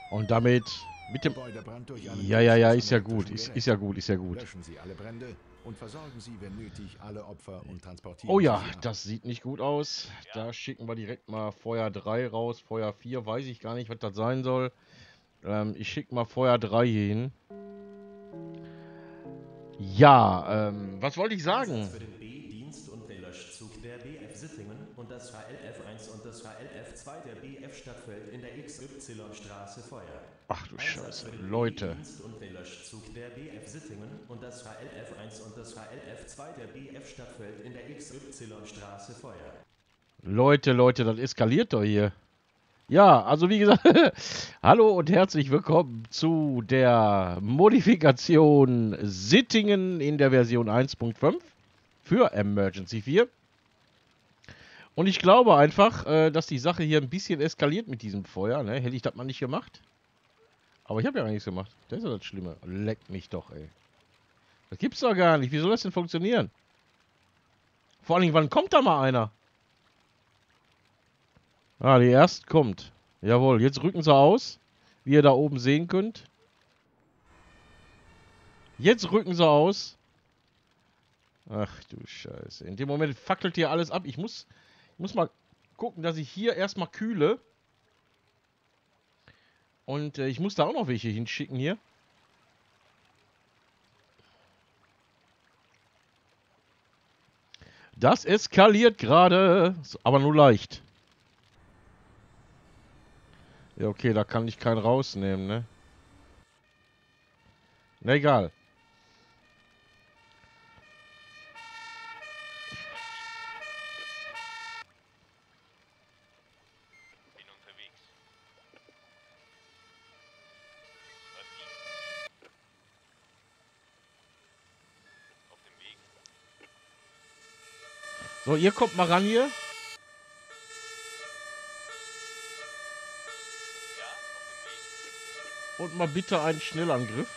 Und damit mit dem... Ja, ist ja gut. Ist ja gut, ist ja gut. Löschen Sie alle Brände und versorgen Sie, wenn nötig, alle Opfer und transportieren Oh Sie ja, sie ab. das sieht nicht gut aus. Da schicken wir direkt mal Feuer 3 raus. Feuer 4 weiß ich gar nicht, was das sein soll. Ich schicke mal Feuer 3 hier hin. Ja, was wollte ich sagen? Für den B-Dienst- und den Löschzug der BF Sittingen und das HLF1 und das HLF2 der BF Stadtfeld in der XY-Straße Feuer. Ach du Einsatz Scheiße, für den Leute. B-Dienst und den Löschzug der BF Sittingen und das HLF1 und das HLF2 der BF Stadtfeld in der XY-Straße Feuer. Leute, das eskaliert doch hier. Ja, also wie gesagt, hallo und herzlich willkommen zu der Modifikation Sittingen in der Version 1.5 für Emergency 4. Und ich glaube einfach, dass die Sache hier ein bisschen eskaliert mit diesem Feuer. Ne? Hätte ich das mal nicht gemacht. Aber ich habe ja gar nichts gemacht. Das ist ja das Schlimme. Leck mich doch, ey. Das gibt's doch gar nicht. Wie soll das denn funktionieren? Vor allen Dingen, wann kommt da mal einer? Ah, die erste kommt. Jawohl, jetzt rücken sie aus. Wie ihr da oben sehen könnt. Jetzt rücken sie aus. Ach du Scheiße. In dem Moment fackelt hier alles ab. Ich muss mal gucken, dass ich hier erstmal kühle. Und ich muss da auch noch welche hinschicken hier. Das eskaliert gerade. Aber nur leicht. Ja, okay, da kann ich keinen rausnehmen, ne? Na, egal. Bin unterwegs. Was gibt's? Auf dem Weg. So, ihr kommt mal ran hier. Ja, auf dem Weg. Und mal bitte einen Schnellangriff.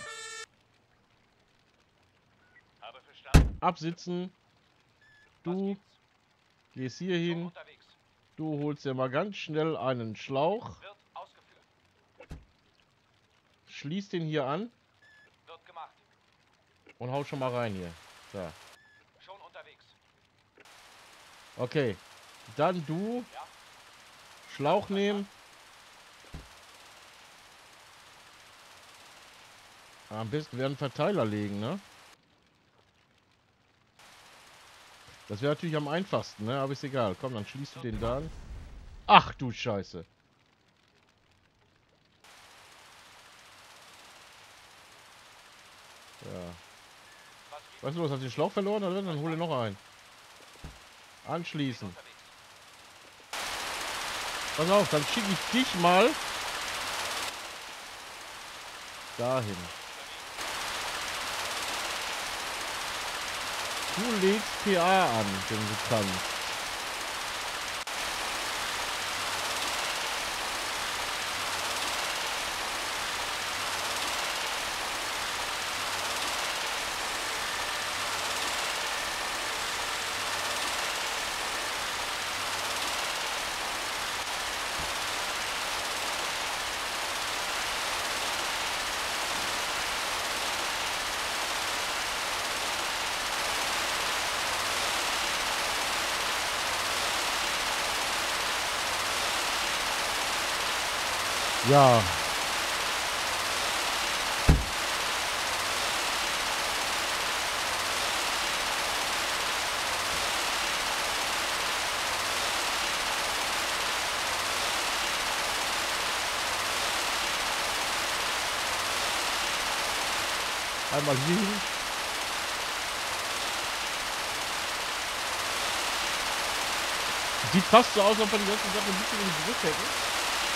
Habe verstanden. Absitzen. Was Du gibt's? gehst hier Schon hin. unterwegs. Du holst dir mal ganz schnell einen Schlauch. Wird ausgeführt. Schließt den hier an. Wird gemacht. Und hau schon mal rein hier. So. Schon unterwegs. Okay. Dann du. Ja. Schlauch nehmen. Am besten werden Verteiler legen, ne? Das wäre natürlich am einfachsten, ne? Aber ist egal. Komm, dann schließt du den da an. Ach du Scheiße. Ja. Was gibt's? Weißt du was, hast du den Schlauch verloren? Dann hol dir noch einen. Bin Anschließen. unterwegs. Pass auf, dann schicke ich dich mal dahin. Du legst PA an, wenn du kannst. Ja. Einmal hier hin. Sieht fast so aus, als ob wir die ganze Sache ein bisschen im Griff hätten.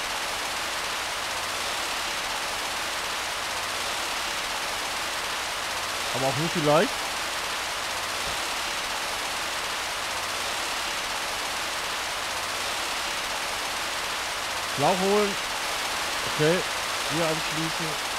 Aber auch nur vielleicht. Schlauch holen. Okay. Hier anschließen.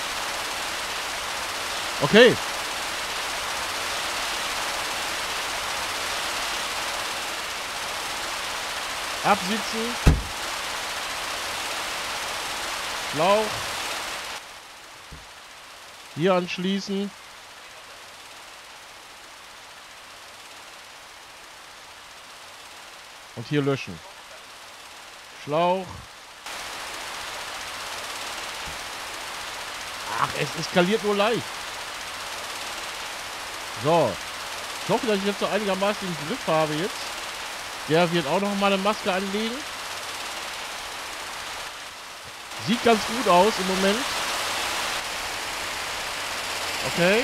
Okay. Absitzen. Schlauch. Hier anschließen. Und hier löschen. Schlauch. Ach, es eskaliert nur leicht. So. Ich hoffe, dass ich jetzt so einigermaßen im Griff habe jetzt. Der wird auch noch mal eine Maske anlegen. Sieht ganz gut aus im Moment. Okay.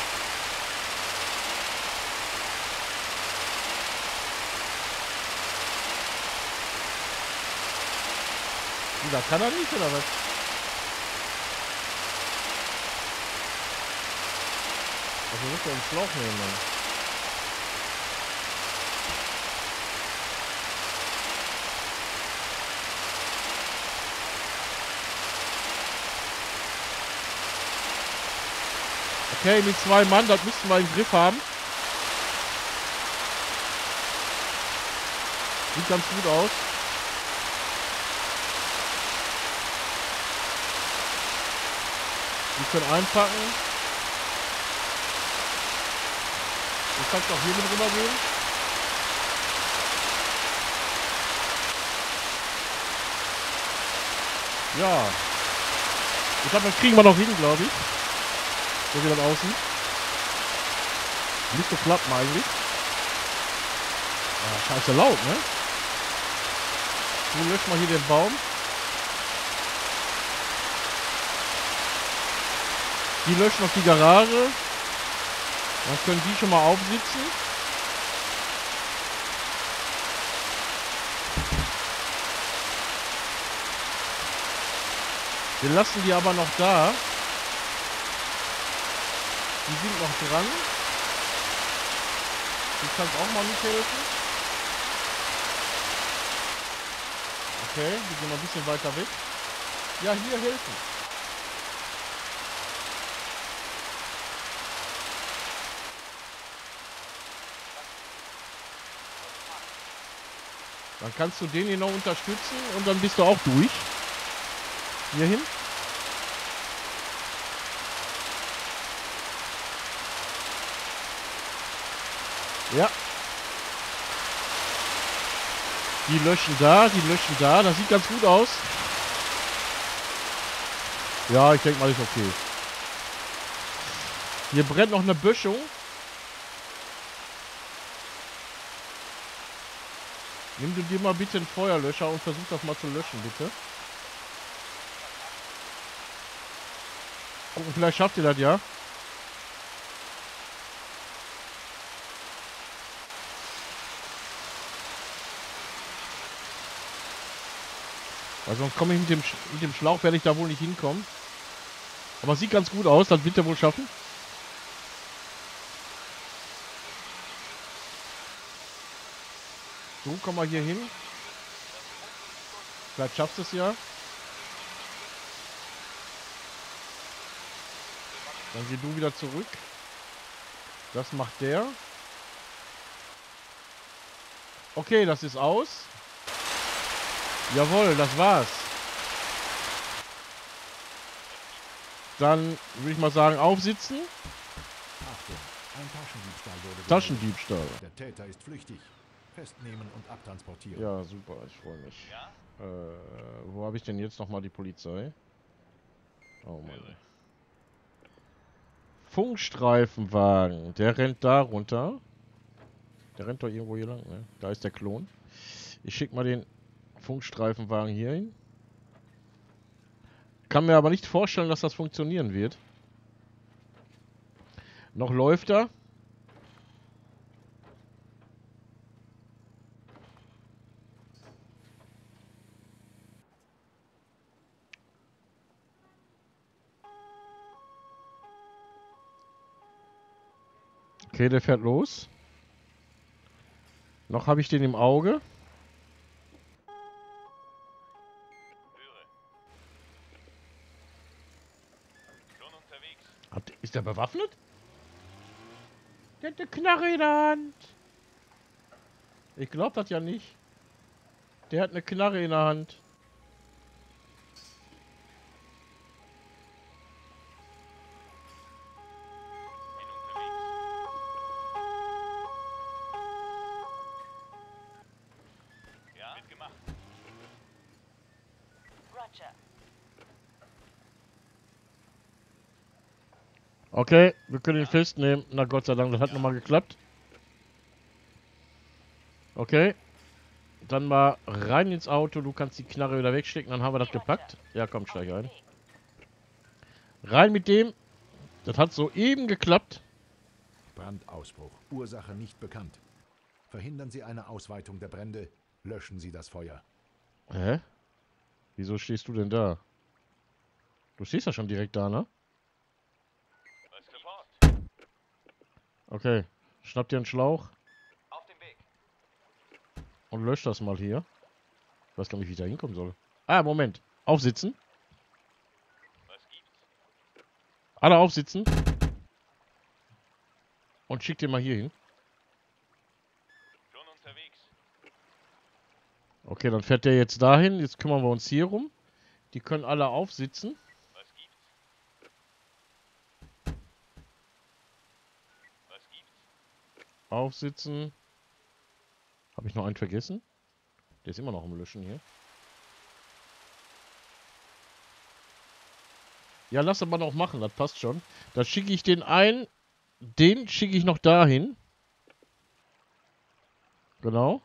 Da kann er nicht, oder was? Also muss er einen Schlauch nehmen dann. Okay, mit 2 Mann, das müssten wir im Griff haben. Sieht ganz gut aus. Wir können einpacken. Du kannst auch hier mit rüber gehen. Ja. Ich glaube, das kriegen wir noch hin, glaube ich. So wie das aussieht. Nicht so klappen eigentlich. Ah, scheiße laut, ne? So, löschen wir hier den Baum. Die löschen noch die Garage. Dann können die schon mal aufsitzen. Wir lassen die aber noch da. Die sind noch dran. Du kannst auch mal mithelfen. Okay, die gehen noch ein bisschen weiter weg. Ja, hier helfen. Dann kannst du den hier noch unterstützen und dann bist du auch durch. Hier hin. Ja. Die löschen da, die löschen da. Das sieht ganz gut aus. Ja, ich denke mal, ist okay. Hier brennt noch eine Böschung. Nimm du dir mal bitte einen Feuerlöscher und versuch das mal zu löschen, bitte. Gucken, vielleicht schafft ihr das ja. Weil sonst komme ich mit dem Schlauch, werde ich da wohl nicht hinkommen. Aber es sieht ganz gut aus, das wird er wohl schaffen. So, komm mal hier hin. Vielleicht schaffst du es ja. Dann geh du wieder zurück. Das macht der. Okay, das ist aus. Jawohl, das war's. Dann würde ich mal sagen, aufsitzen. Achtung, ein Taschendiebstahl wurde Taschendiebstahl. gemeldet. Der Täter ist flüchtig. Festnehmen und abtransportieren. Ja, super, ich freue mich. Wo habe ich denn jetzt nochmal die Polizei? Oh Mann. Funkstreifenwagen. Der rennt da runter. Der rennt doch irgendwo hier lang, ne? Da ist der Klon. Ich schicke mal den Funkstreifenwagen hier hin. Kann mir aber nicht vorstellen, dass das funktionieren wird. Noch läuft er. Okay, der fährt los. Noch habe ich den im Auge. Ist der bewaffnet? Der hat eine Knarre in der Hand. Ich glaube das ja nicht. Der hat eine Knarre in der Hand. Ja? Wird gemacht. Roger. Okay, wir können ihn festnehmen. Na Gott sei Dank, das hat nochmal geklappt. Okay. Dann mal rein ins Auto. Du kannst die Knarre wieder wegstecken, dann haben wir das gepackt. Ja, komm, steig ein. Rein mit dem. Das hat soeben geklappt. Brandausbruch. Ursache nicht bekannt. Verhindern Sie eine Ausweitung der Brände. Löschen Sie das Feuer. Hä? Wieso stehst du denn da? Du stehst ja schon direkt da, ne? Was sofort? Okay. Schnapp dir einen Schlauch Auf dem Weg. und lösch das mal hier. Ich weiß gar nicht, wie ich da hinkommen soll. Ah, Moment. Aufsitzen. Was gibt's? Alle aufsitzen. Und schick den mal hier hin. Schon unterwegs. Okay, dann fährt der jetzt dahin. Jetzt kümmern wir uns hier rum. Die können alle aufsitzen. Was gibt's? Was gibt's? Aufsitzen. Habe ich noch einen vergessen? Der ist immer noch am Löschen hier. Ja, lass aber noch machen. Das passt schon. Da schicke ich den ein. Den schicke ich noch dahin. Genau.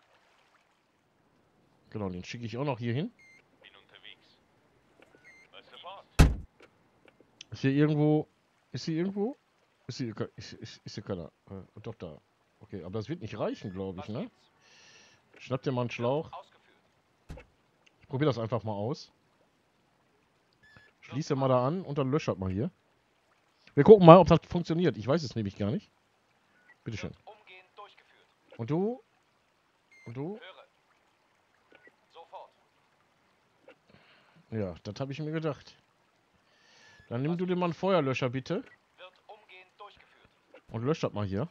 Genau, den schicke ich auch noch hier hin. Bin unterwegs. Was sofort? Ist hier irgendwo... Ist hier irgendwo? Ist hier keiner? Doch, da. Okay, aber das wird nicht reichen, glaube ich, Was ne? gibt's? Schnapp dir mal einen Schlauch. Ausgeführt. Ich probiere das einfach mal aus. Schließe mal da an und dann lösche das mal hier. Wir gucken mal, ob das funktioniert. Ich weiß es nämlich gar nicht. Bitteschön. Wird umgehend durchgeführt. Und du? Und du? Höre. Sofort. Ja, das habe ich mir gedacht. Dann nimm du dir mal einen Feuerlöscher, bitte. Wird umgehend durchgeführt. Und lösch das mal hier.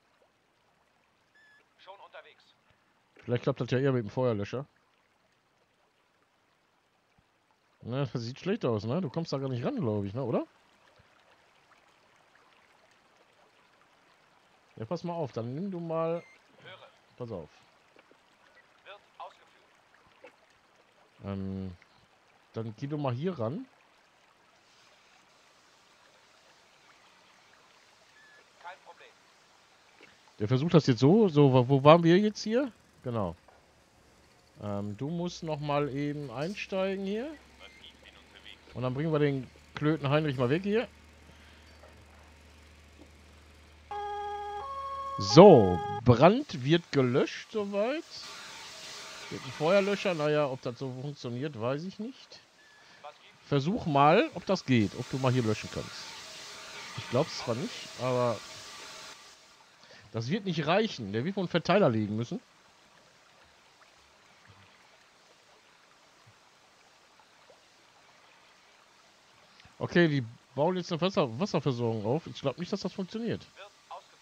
Schon unterwegs. Vielleicht klappt das ja eher mit dem Feuerlöscher. Na, das sieht schlecht aus, ne? Du kommst da gar nicht ran, glaube ich, ne? Oder? Ja, pass mal auf. Dann nimm du mal... Höre. Pass auf. Wird ausgeführt. Dann geh du mal hier ran. Kein Problem. Der versucht das jetzt so. So, wo waren wir jetzt hier? Genau. Du musst noch mal eben einsteigen hier. Was gibt's? Bin unterwegs. Und dann bringen wir den Klöten Heinrich mal weg hier. So, Brand wird gelöscht soweit. Mit einem Feuerlöscher, naja, ob das so funktioniert, weiß ich nicht. Was gibt's? Versuch mal, ob das geht, ob du mal hier löschen kannst. Ich glaube es zwar nicht, aber das wird nicht reichen. Der wird wohl einen Verteiler legen müssen. Okay, die bauen jetzt eine Wasserversorgung auf. Ich glaube nicht, dass das funktioniert. Wird ausgeführt.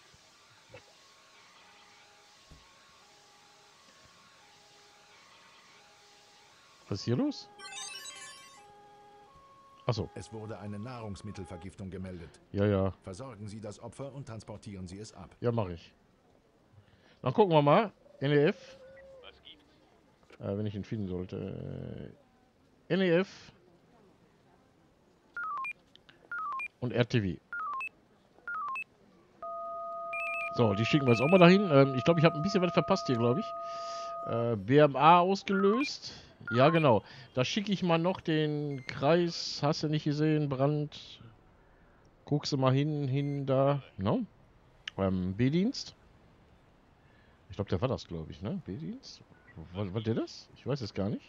Was ist hier los? Achso, Es wurde eine Nahrungsmittelvergiftung gemeldet. ja, ja. Versorgen Sie das Opfer und transportieren Sie es ab. Ja, mache ich. Dann gucken wir mal. NEF. Was gibt's? Wenn ich ihn finden sollte. NEF. Und RTV. So, die schicken wir jetzt auch mal dahin. Ich glaube, ich habe ein bisschen was verpasst hier, glaube ich. BMA ausgelöst. Ja, genau. Da schicke ich mal noch den Kreis. Hast du nicht gesehen? Brand. Guckst du mal hin, da. No? B-Dienst. Ich glaube, der war das, glaube ich, ne? B-Dienst? War der das? Ich weiß es gar nicht.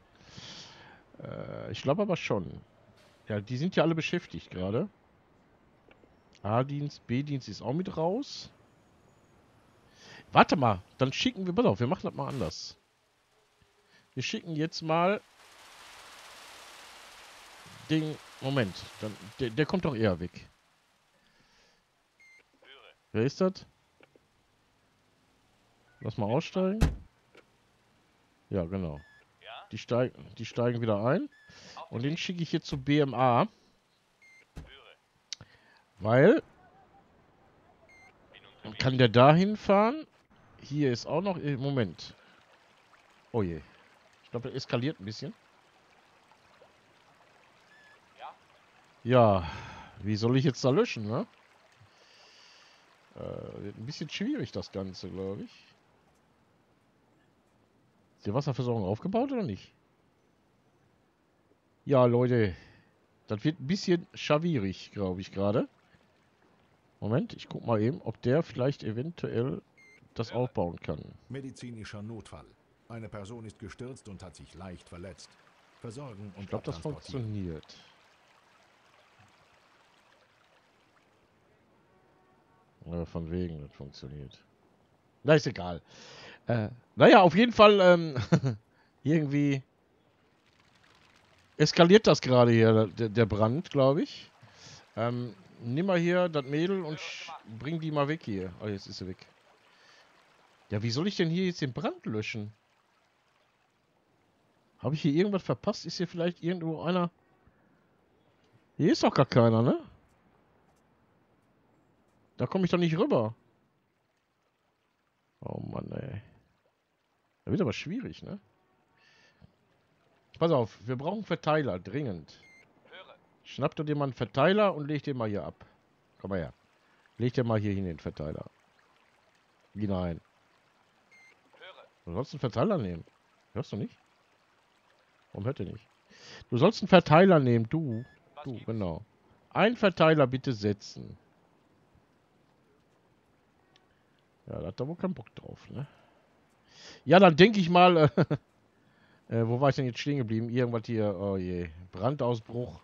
Ich glaube aber schon. Ja, die sind ja alle beschäftigt gerade. A-Dienst, B-Dienst ist auch mit raus. Warte mal, dann schicken wir... Pass auf, wir machen das mal anders. Wir schicken jetzt mal... den... Moment, dann, der kommt doch eher weg. Höre. Wer ist das? Lass mal aussteigen. Ja, genau. Ja? Die steigen wieder ein. Und den schicke ich hier zu BMA. Höre. Weil, Bin unterwegs. kann der da hinfahren? Hier ist auch noch... Moment. Oh je. Ich glaube, der eskaliert ein bisschen. Ja? Ja, wie soll ich jetzt da löschen, ne? Wird ein bisschen schwierig, das Ganze, glaube ich. Ist die Wasserversorgung aufgebaut oder nicht? Ja, Leute. Das wird ein bisschen schwierig, glaube ich, gerade. Moment, ich guck mal eben, ob der vielleicht eventuell das aufbauen kann. Medizinischer Notfall. Eine Person ist gestürzt und hat sich leicht verletzt. Versorgen Ich und glaube, das abtransportieren. funktioniert. Ja, von wegen, das funktioniert. Na, ist egal. Naja, auf jeden Fall, irgendwie eskaliert das gerade hier, der Brand, glaube ich. Nimm mal hier das Mädel und bring die mal weg hier. Oh, jetzt ist sie weg. Ja, wie soll ich denn hier jetzt den Brand löschen? Habe ich hier irgendwas verpasst? Ist hier vielleicht irgendwo einer? Hier ist doch gar keiner, ne? Da komme ich doch nicht rüber. Oh Mann, ey. Da wird aber schwierig, ne? Pass auf, wir brauchen einen Verteiler, dringend. Höre. Schnapp dir mal einen Verteiler und leg den mal hier ab. Komm mal her. Leg dir mal hier hin den Verteiler. Hinein. Höre. Du sollst einen Verteiler nehmen. Hörst du nicht? Warum hört ihr nicht? Du sollst einen Verteiler nehmen, du. Was Du, gibt's? genau. Einen Verteiler bitte setzen. Ja, da hat er wohl keinen Bock drauf, ne? Ja, dann denke ich mal, wo war ich denn jetzt stehen geblieben? Irgendwas hier, oh je. Brandausbruch.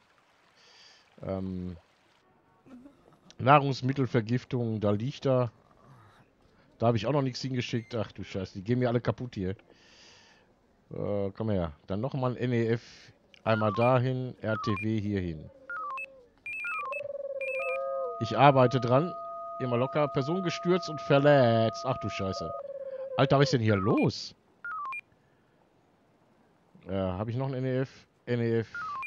Nahrungsmittelvergiftung, da liegt er. Da habe ich auch noch nichts hingeschickt. Ach du Scheiße, die gehen mir alle kaputt hier. Komm her. Dann nochmal ein NEF. Einmal dahin, RTW hierhin. Ich arbeite dran. Immer locker. Person gestürzt und verletzt. Ach du Scheiße. Alter, was ist denn hier los? Habe ich noch ein NEF? NEF.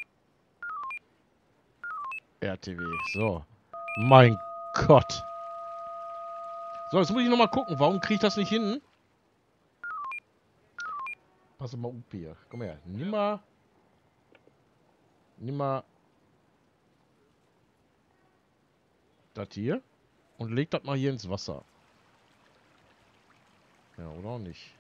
RTW. So. Mein Gott. So, jetzt muss ich nochmal gucken. Warum kriege ich das nicht hin? Pass mal up hier. Komm her. Nimm mal das hier und leg das mal hier ins Wasser. Ja, oder auch nicht.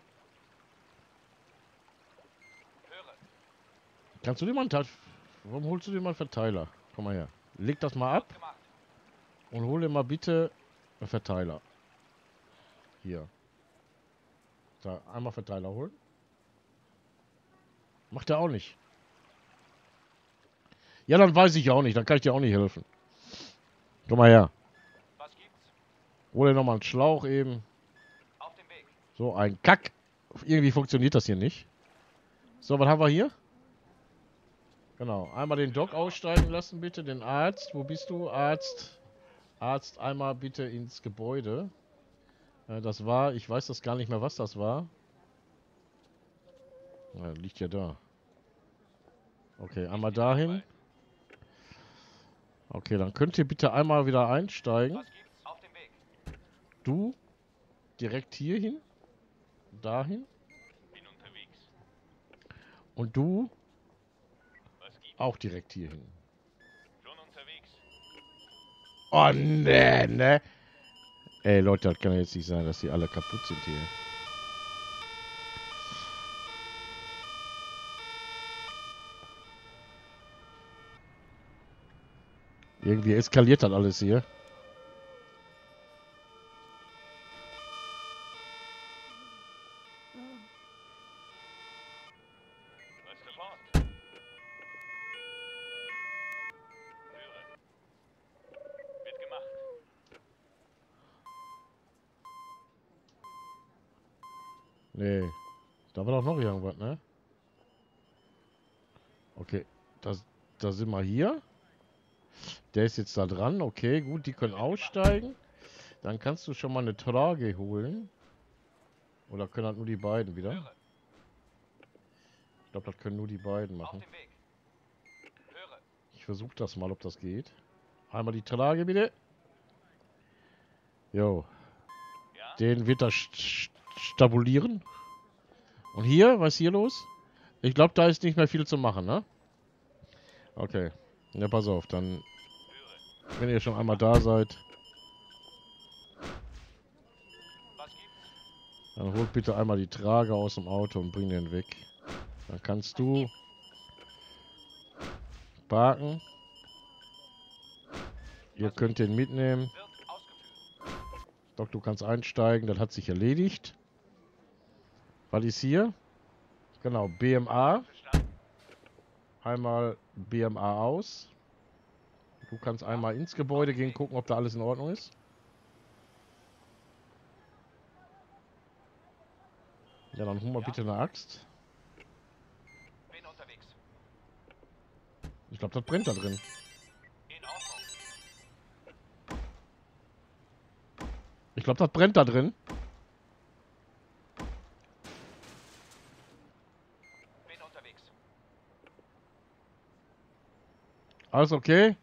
Höre. Kannst du dir mal einen Warum holst du dir mal einen Verteiler? Komm mal her. Leg das mal ab Ausgemacht. und hol dir mal bitte einen Verteiler. Hier. Da, einmal Verteiler holen. Macht er auch nicht. Ja, dann weiß ich auch nicht. Dann kann ich dir auch nicht helfen. Komm mal her. Was gibt's? Hol dir nochmal einen Schlauch eben. Auf dem Weg. So, ein Kack. Irgendwie funktioniert das hier nicht. So, was haben wir hier? Genau. Einmal den Doc aussteigen lassen, bitte. Den Arzt. Wo bist du? Arzt. Arzt, einmal bitte ins Gebäude. Das war, ich weiß das gar nicht mehr, was das war. Ja, liegt ja da. Okay, einmal dahin. Okay, dann könnt ihr bitte einmal wieder einsteigen. Was gibt's? Auf dem Weg. Du direkt hier hin. Dahin. Bin unterwegs. Und du Was gibt's? auch direkt hier hin. Schon unterwegs. Oh, nee, ne. Ey, Leute, das kann ja jetzt nicht sein, dass die alle kaputt sind hier. Irgendwie eskaliert das alles hier. Was sofort? Höre. Wird gemacht. Nee. Da war doch noch irgendwas, ne? Okay. Da sind wir hier. Der ist jetzt da dran. Okay, gut. Die können aussteigen. Dann kannst du schon mal eine Trage holen. Oder können halt nur die beiden wieder? Ich glaube, das können nur die beiden Auf machen. dem Weg. Höre. Ich versuche das mal, ob das geht. Einmal die Trage bitte. Jo. Ja? Den wird er stabulieren. Und hier, was ist hier los? Ich glaube, da ist nicht mehr viel zu machen, ne? Okay. Ja, pass auf, dann, Höre. wenn ihr schon einmal da seid, Was gibt's? dann holt bitte einmal die Trage aus dem Auto und bring den weg. Dann kannst du parken. Ihr könnt den mitnehmen. Wird ausgeführt. Doc, du kannst einsteigen, das hat sich erledigt. Was ist hier? Genau, BMA. Verstanden. Einmal BMA aus. Du kannst einmal ins Gebäude gehen, gucken, ob da alles in Ordnung ist. Ja, dann holen wir bitte eine Axt. Bin unterwegs. Ich glaube, das brennt da drin. In Ordnung. Ich glaube, das brennt da drin. Bin unterwegs. Alles okay?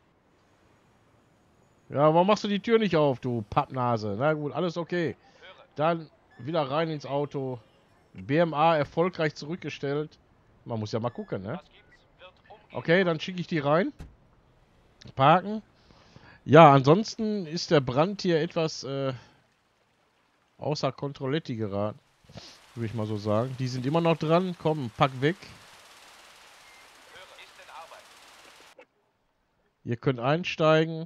Ja, warum machst du die Tür nicht auf, du Pappnase? Na gut, alles okay. Höre. Dann wieder rein ins Auto. BMA erfolgreich zurückgestellt. Man muss ja mal gucken, ne? Was gibt's? Wird umgehen. Okay, dann schicke ich die rein. Parken. Ja, ansonsten ist der Brand hier etwas außer Kontrolletti geraten. Würde ich mal so sagen. Die sind immer noch dran. Komm, pack weg. Höre. Ist in Arbeit. Ihr könnt einsteigen.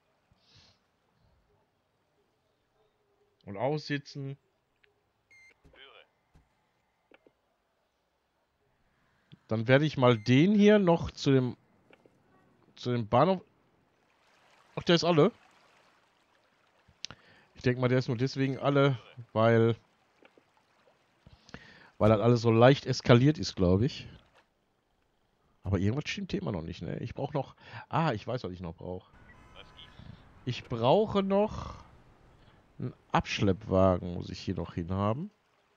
Und aussitzen. Höre. Dann werde ich mal den hier noch zu dem Bahnhof. Ach, der ist alle. Ich denke mal, der ist nur deswegen alle, weil das alles so leicht eskaliert ist, glaube ich. Aber irgendwas stimmt hier immer noch nicht, ne? Ich brauche noch... Ah, ich weiß, was ich noch brauche. Was gibt's? Ich brauche noch einen Abschleppwagen, muss ich hier noch hinhaben.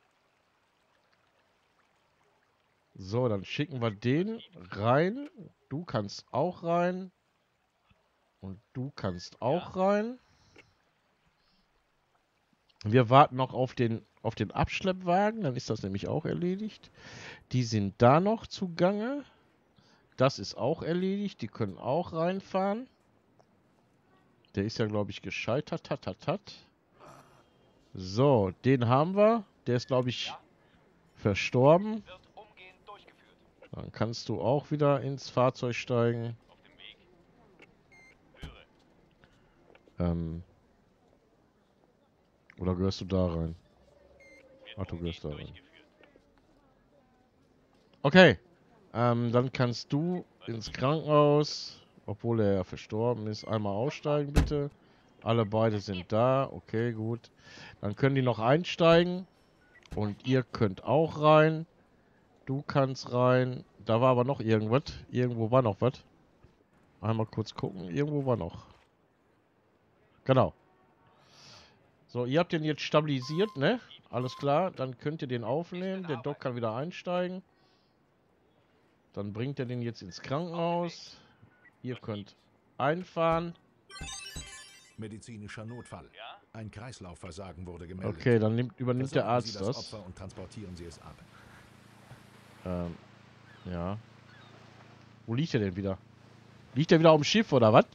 So, dann schicken wir den rein. Du kannst auch rein. Und du kannst auch rein. Wir warten noch auf den Abschleppwagen, dann ist das nämlich auch erledigt. Die sind da noch zugange. Das ist auch erledigt, die können auch reinfahren. Der ist ja, glaube ich, gescheitert. So, den haben wir. Der ist, glaube ich, verstorben. Wird umgehend durchgeführt. Dann kannst du auch wieder ins Fahrzeug steigen. Auf dem Weg. Höre. Oder gehörst du da rein? Wird Ach, du gehst da umgehend rein. durchgeführt. Okay. Dann kannst du ins Krankenhaus, obwohl er ja verstorben ist, einmal aussteigen, bitte. Alle beide sind da. Okay, gut. Dann können die noch einsteigen. Und ihr könnt auch rein. Du kannst rein. Da war aber noch irgendwas. Irgendwo war noch was. Einmal kurz gucken. Irgendwo war noch. Genau. So, ihr habt den jetzt stabilisiert, ne? Alles klar. Dann könnt ihr den aufnehmen. Der Doc kann wieder einsteigen. Dann bringt er den jetzt ins Krankenhaus. Ihr könnt einfahren. Medizinischer Notfall. Ja? Ein Kreislaufversagen wurde gemeldet. Okay, dann übernimmt der Versorgen Sie Arzt das. Opfer und transportieren Sie es ab. Ja. Wo liegt er denn wieder? Liegt er wieder auf dem Schiff oder was?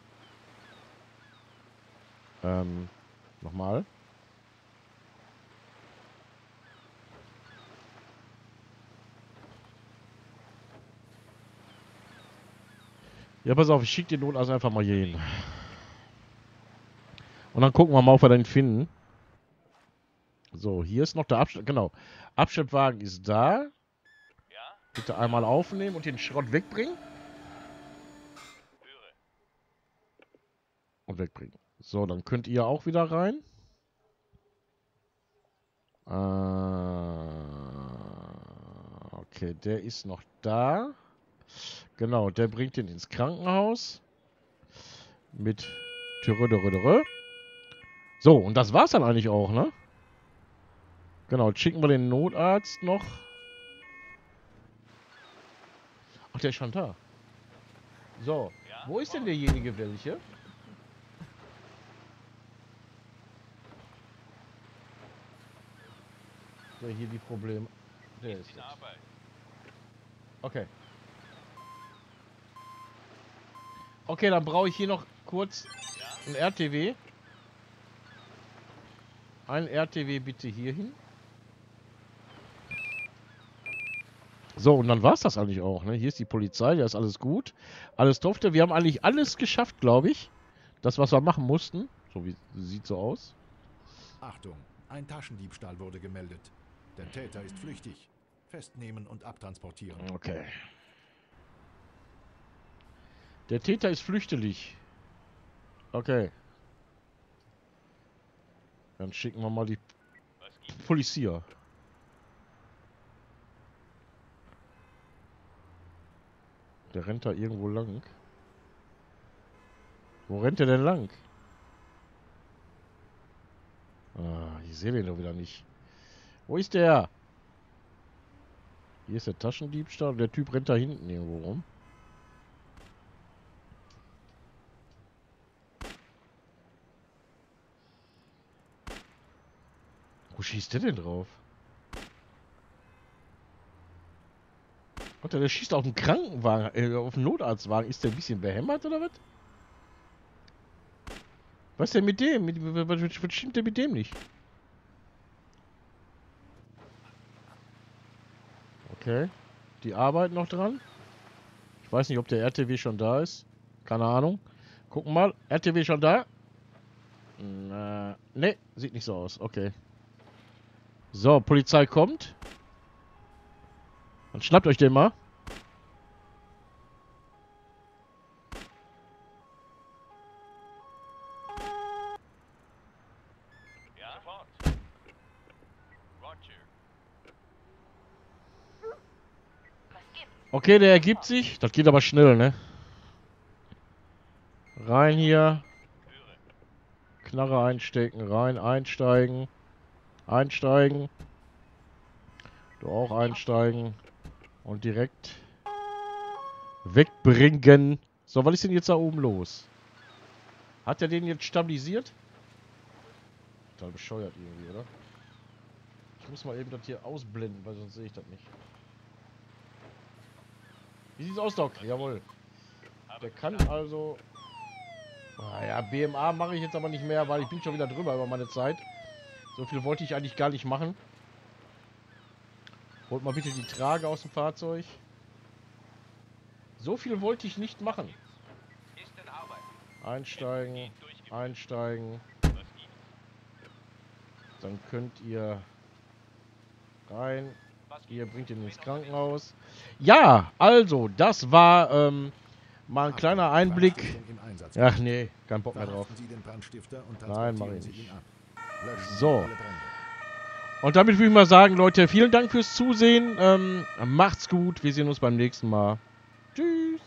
Nochmal. Ja, pass auf, ich schicke den Notarzt einfach mal hier hin. Und dann gucken wir mal, ob wir den finden. So, hier ist noch der Abschlepp. Genau. Abschleppwagen ist da. Ja? Bitte einmal aufnehmen und den Schrott wegbringen. Höre. Und wegbringen. So, dann könnt ihr auch wieder rein. Okay, der ist noch da. Genau, der bringt den ins Krankenhaus. Mit Türöderöderö. So, und das war's dann eigentlich auch, ne? Genau, jetzt schicken wir den Notarzt noch Ach, der ist schon da. So, Ja? wo ist denn derjenige welche? So, hier die Probleme. Der ist In jetzt. Arbeit. Okay. Okay, dann brauche ich hier noch kurz ein RTW. Ein RTW bitte hierhin. So, und dann war es das eigentlich auch. Ne? Hier ist die Polizei, da ist alles gut. Alles durfte. Wir haben eigentlich alles geschafft, glaube ich. Das, was wir machen mussten. So wie sieht so aus. Achtung, ein Taschendiebstahl wurde gemeldet. Der Täter ist flüchtig. Festnehmen und abtransportieren. Okay. Der Täter ist flüchtig. Okay. Dann schicken wir mal die Was gibt's? Polizei. Der rennt da irgendwo lang. Wo rennt der denn lang? Ah, ich sehe den doch wieder nicht. Wo ist der? Hier ist der Taschendiebstahl. Der Typ rennt da hinten irgendwo rum. Wo schießt der denn drauf? Gott, der schießt auf den Krankenwagen, auf den Notarztwagen. Ist der ein bisschen behämmert oder was? Was ist denn mit dem? Was stimmt denn mit dem nicht? Okay. Die arbeiten noch dran. Ich weiß nicht, ob der RTW schon da ist. Keine Ahnung. Gucken mal. RTW schon da? Ne, sieht nicht so aus. Okay. So, Polizei kommt. Dann schnappt euch den mal. Ja? Sofort. Roger. Okay, der ergibt sich. Das geht aber schnell, ne? Rein hier. Knarre einstecken. Rein, einsteigen. Einsteigen. Du auch einsteigen. Und direkt wegbringen. So, was ist denn jetzt da oben los? Hat er den jetzt stabilisiert? Total bescheuert irgendwie, oder? Ich muss mal eben das hier ausblenden, weil sonst sehe ich das nicht. Wie sieht's aus, Doc? Jawohl. Der kann also... Naja, BMA mache ich jetzt aber nicht mehr, weil ich bin schon wieder drüber über meine Zeit. So viel wollte ich eigentlich gar nicht machen. Holt mal bitte die Trage aus dem Fahrzeug. So viel wollte ich nicht machen. Ist in Arbeit. Einsteigen, einsteigen. Was gibt's? Dann könnt ihr rein. Was gibt's? Ihr bringt ihn ins Krankenhaus. Ja, also, das war mal ein kleiner Einblick. Brandstiftung im Einsatz. Ach nee, kein Bock mehr drauf. Verhaften Sie den Brandstifter und Nein, mach transportieren ich Sie nicht. ihn ab. Löschen Sie So. alle Brände. Und damit würde ich mal sagen, Leute, vielen Dank fürs Zusehen. Macht's gut. Wir sehen uns beim nächsten Mal. Tschüss.